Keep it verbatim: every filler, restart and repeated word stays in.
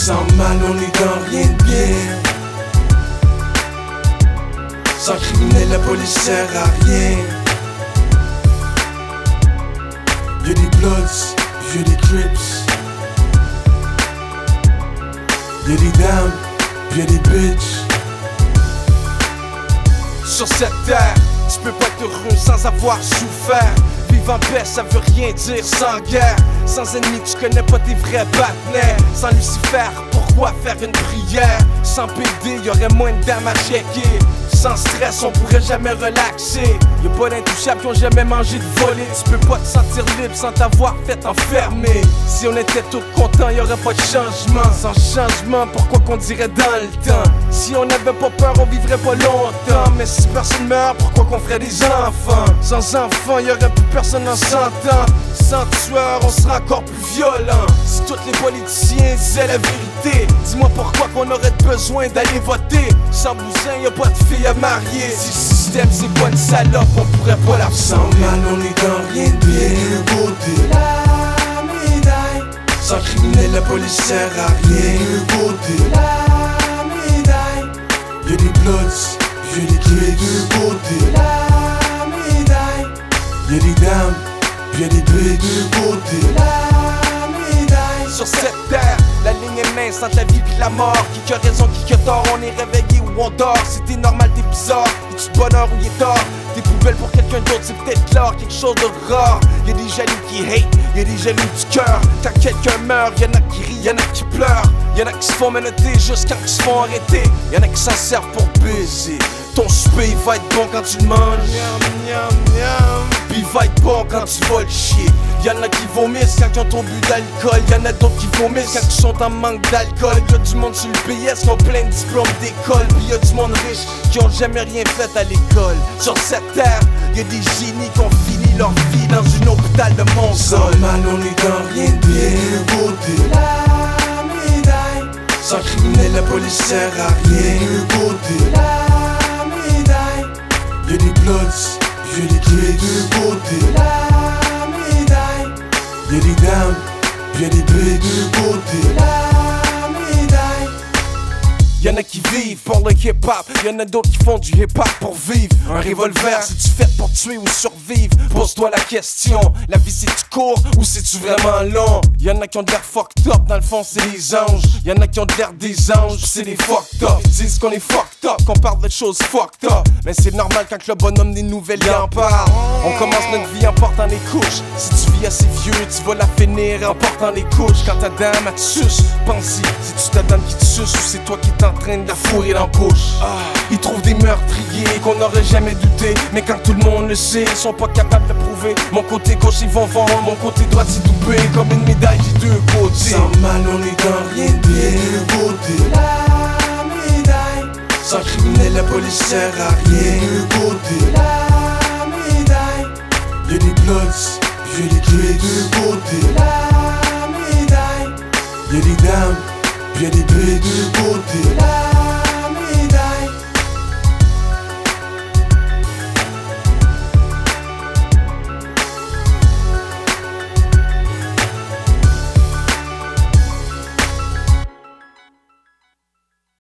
Sans mal, on est dans rien de bien. Sans criminel, la police sert à rien. Y'a des Bloods, y'a des Crips. Y'a des dames, y'a des bitches. Sur cette terre, tu peux pas être heureux sans avoir souffert. Vivre en paix, ça veut rien dire sans guerre. Sans ennemi, tu connais pas tes vrais partenaires. Sans Lucifer, pourquoi faire une prière? Sans P D, y'aurait moins de dames à checker. Sans stress, on pourrait jamais relaxer. Y'a pas d'intouchables qui ont jamais mangé de volée. Tu peux pas te sentir libre sans t'avoir fait enfermer. Si on était tous contents, y'aurait pas de changement. Sans changement, pourquoi qu'on dirait dans le temps? Si on n'avait pas peur, on vivrait pas longtemps. Mais si personne meurt, pourquoi qu'on ferait des enfants? Sans enfants, y'aurait plus personne en cent ans. Sans tueur, on serait encore plus violent. Si tous les politiciens disaient la vérité, dis-moi pourquoi qu'on aurait besoin d'aller voter. Sans bousin, y'a pas de filles à marier. Si le système c'est pas une salope, on pourrait pas la sans mal, on est dans rien de bien. Le côté la médaille. Sans criminel, la police sert à rien. Le côté la médaille. Y'a des Bloods, y'a des Crips. Le côté la médaille. Y'a des dames, y'a des bitches. Le côté la médaille. Sur cette terre, la ligne est mince entre la vie pis la mort. Qui que raison, qui que tort, on est réveillé ou on dort. Si t'es normal, t'es bizarre, es-tu de bonheur ou y est tort? T'es poubelle pour quelqu'un d'autre, c'est peut-être clair, quelque chose de rare. Y'a des jaloux qui hate, y'a des jaloux du cœur. Quand quelqu'un meurt, y'en a qui rient, y'en a qui pleurent. Y'en a qui se font menotter juste quand ils se font arrêter. Y'en a qui s'en servent pour baiser. Ton souper il va être bon quand tu le manges. Pis il va être bon quand tu vas le chier. Y'en a qui vomissent quand ils ont trop bu d'alcool. Y'en a d'autres qui vomissent quand ils sont en manque d'alcool. Y'a du monde sur le P S qui ont plein de diplômes d'école. Pis y'a du monde riche qui ont jamais rien fait à l'école. Sur cette terre, y'a des génies qui ont fini leur vie dans un hôpital de Mont-Sol. Sans mal, on est dans rien de bien. Le côté la médaille. Sans criminel, la police sert à rien. Le côté la médaille. Y'a des Bloods, y'a des Crips. Le côté la médaille. Y'a des dames, y'a des bitches. Le côté la médaille. Y'en a qui vivent pour le hip-hop, y'en a d'autres qui font du hip-hop pour vivre. Un revolver, c'est-tu fait pour tuer ou survivre? Pose-toi la question, la vie c'est-tu court ou c'est-tu vraiment long? Y'en a qui ont de l'air fucked up, dans le fond c'est les anges. Y'en a qui ont de l'air des anges, c'est des fucked up. Ils disent qu'on est fucked up, qu'on parle de choses fucked up. Mais c'est normal quand le bonhomme des nouvelles y en parle. On commence notre vie en portant les couches. Si tu vis assez vieux, tu vas la finir en portant les couches. Quand ta dame elle te suce, pense-y, c'est-tu ta dame qui te suce ou c'est toi qui t'en train de la fourrer dans la bouche. Ah, ils trouvent des meurtriers qu'on n'aurait jamais douté. Mais quand tout le monde le sait, ils sont pas capables de prouver. Mon côté gauche ils vont vendre, mon côté droit c'est doublé. Comme une médaille des deux côtés. Sans mal on est dans rien de bien. Le côté la médaille. Sans criminel la police sert à rien. Le côté la médaille. Y'a des Bloods, y'a des Crips. Le côté la médaille. Y'a des dames, y'a des bitches. Le côté la